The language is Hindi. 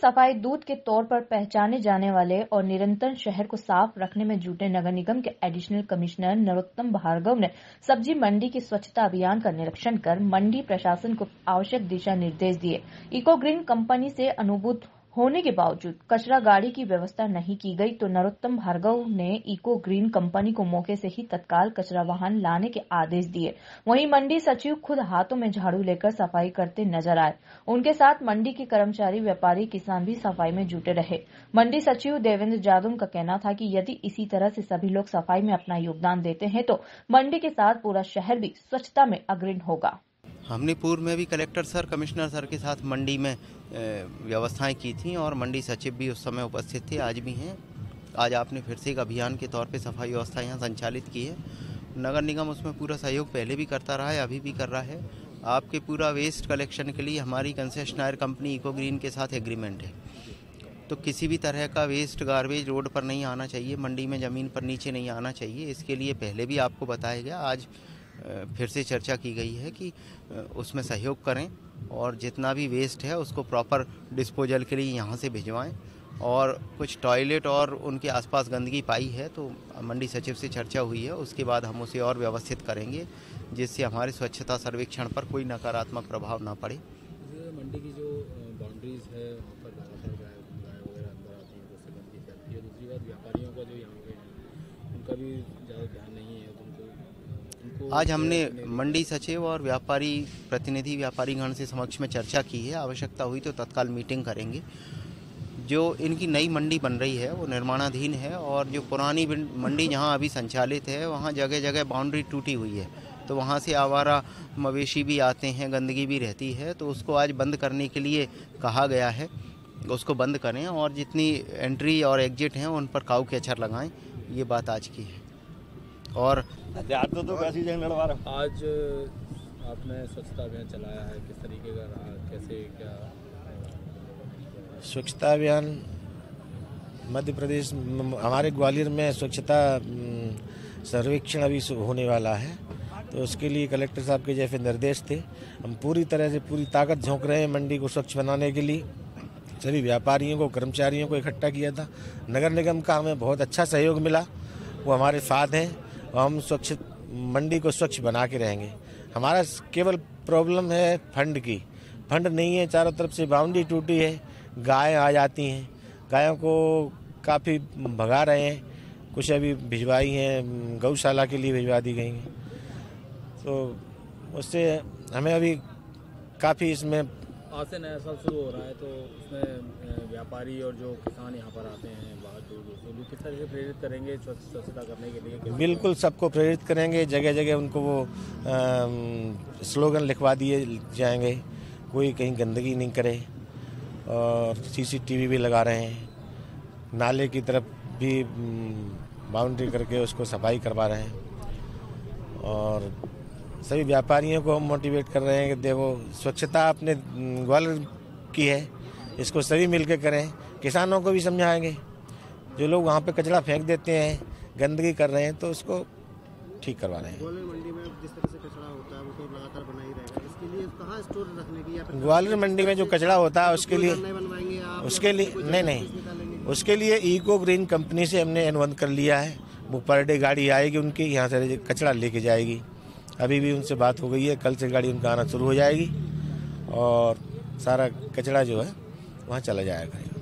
सफाई दूत के तौर पर पहचाने जाने वाले और निरंतर शहर को साफ रखने में जुटे नगर निगम के एडिशनल कमिश्नर नरोत्तम भार्गव ने सब्जी मंडी की स्वच्छता अभियान का निरीक्षण कर मंडी प्रशासन को आवश्यक दिशा निर्देश दिए। इको ग्रीन कंपनी से अनुबंध होने के बावजूद कचरा गाड़ी की व्यवस्था नहीं की गई तो नरोत्तम भार्गव ने इको ग्रीन कंपनी को मौके से ही तत्काल कचरा वाहन लाने के आदेश दिए। वहीं मंडी सचिव खुद हाथों में झाड़ू लेकर सफाई करते नजर आए। उनके साथ मंडी के कर्मचारी, व्यापारी, किसान भी सफाई में जुटे रहे। मंडी सचिव देवेंद्र जादव का कहना था कि यदि इसी तरह से सभी लोग सफाई में अपना योगदान देते हैं तो मंडी के साथ पूरा शहर भी स्वच्छता में अग्रणी होगा। हमने पूर्व में भी कलेक्टर सर, कमिश्नर सर के साथ मंडी में व्यवस्थाएं की थी और मंडी सचिव भी उस समय उपस्थित थे, आज भी हैं। आज आपने फिर से एक अभियान के तौर पे सफाई व्यवस्था यहाँ संचालित की है। नगर निगम उसमें पूरा सहयोग पहले भी करता रहा है, अभी भी कर रहा है। आपके पूरा वेस्ट कलेक्शन के लिए हमारी कंसेशनर कंपनी इको ग्रीन के साथ एग्रीमेंट है, तो किसी भी तरह का वेस्ट गार्बेज रोड पर नहीं आना चाहिए, मंडी में ज़मीन पर नीचे नहीं आना चाहिए। इसके लिए पहले भी आपको बताया गया, आज फिर से चर्चा की गई है कि उसमें सहयोग करें और जितना भी वेस्ट है उसको प्रॉपर डिस्पोजल के लिए यहाँ से भिजवाएं। और कुछ टॉयलेट और उनके आसपास गंदगी पाई है तो मंडी सचिव से चर्चा हुई है, उसके बाद हम उसे और व्यवस्थित करेंगे जिससे हमारे स्वच्छता सर्वेक्षण पर कोई नकारात्मक प्रभाव ना पड़े। मंडी की जो बाउंड्रीज है वहाँ पर लगातार गाय वगैरह अंदर आती हैं, उससे गंदगी फैलती है। दूसरी बात, व्यापारियों का जो यहाँ पे है उनका भी ज़्यादा ध्यान नहीं है। आज हमने मंडी सचिव और व्यापारी प्रतिनिधि, व्यापारीगण से समक्ष में चर्चा की है। आवश्यकता हुई तो तत्काल मीटिंग करेंगे। जो इनकी नई मंडी बन रही है वो निर्माणाधीन है और जो पुरानी मंडी जहां अभी संचालित है वहां जगह जगह बाउंड्री टूटी हुई है, तो वहां से आवारा मवेशी भी आते हैं, गंदगी भी रहती है, तो उसको आज बंद करने के लिए कहा गया है। उसको बंद करें और जितनी एंट्री और एग्जिट हैं उन पर काऊ के अक्षर लगाएं, ये बात आज की है। और आज आपने स्वच्छता अभियान चलाया है, किस तरीके का रहा, कैसे क्या? स्वच्छता अभियान मध्य प्रदेश, हमारे ग्वालियर में स्वच्छता सर्वेक्षण अभी होने वाला है, तो उसके लिए कलेक्टर साहब के जैसे निर्देश थे। हम पूरी तरह से पूरी ताकत झोंक रहे हैं मंडी को स्वच्छ बनाने के लिए। सभी व्यापारियों को, कर्मचारियों को इकट्ठा किया था। नगर निगम का हमें बहुत अच्छा सहयोग मिला, वो हमारे साथ हैं और हम स्वच्छ मंडी को स्वच्छ बना के रहेंगे। हमारा केवल प्रॉब्लम है फंड की, फंड नहीं है, चारों तरफ से बाउंड्री टूटी है, गाय आ जाती हैं, गायों को काफ़ी भगा रहे हैं, कुछ अभी भिजवाई हैं, गौशाला के लिए भिजवा दी गई हैं, तो उससे हमें अभी काफ़ी इसमें। आज से नया साल शुरू हो रहा है तो उसमें व्यापारी और जो किसान यहाँ पर आते हैं बाहर दूर से, किस तरह से प्रेरित करेंगे स्वच्छता करने के लिए? बिल्कुल सबको प्रेरित करेंगे, जगह जगह उनको वो स्लोगन लिखवा दिए जाएंगे, कोई कहीं गंदगी नहीं करे। और CCTV भी लगा रहे हैं, नाले की तरफ भी बाउंड्री करके उसको सफाई करवा रहे हैं। और सभी व्यापारियों को हम मोटिवेट कर रहे हैं कि देखो स्वच्छता अपने ग्वालियर की है, इसको सभी मिलकर करें। किसानों को भी समझाएंगे, जो लोग वहाँ पे कचरा फेंक देते हैं, गंदगी कर रहे हैं, तो उसको ठीक करवा रहे हैं। ग्वालियर मंडी में जिस तरह से कचरा होता है वो तो लगातार बना ही रहेगा, इसके लिए कहाँ स्टोर रखने की, या ग्वालियर मंडी में जो कचरा होता है उसके लिए उसके लिए इको ग्रीन कंपनी से हमने अनुबंध कर लिया है। वो पर डे गाड़ी आएगी उनकी, यहाँ से कचरा लेके जाएगी। अभी भी उनसे बात हो गई है, कल से गाड़ी उनका आना शुरू हो जाएगी और सारा कचरा जो है वहाँ चला जाएगा।